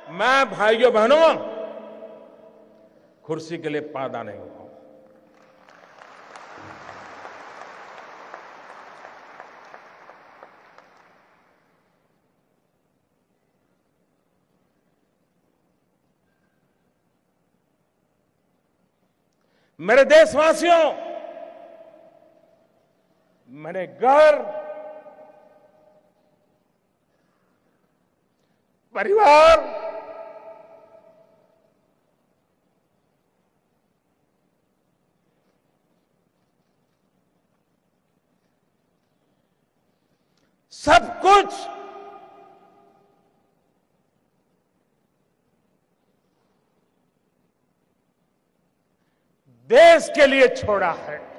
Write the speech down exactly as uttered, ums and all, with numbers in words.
मैं भाइयों बहनों कुर्सी के लिए पैदा नहीं हुआ हूं। मेरे देशवासियों, मैंने घर, परिवार, सब कुछ देश के लिए छोड़ा है।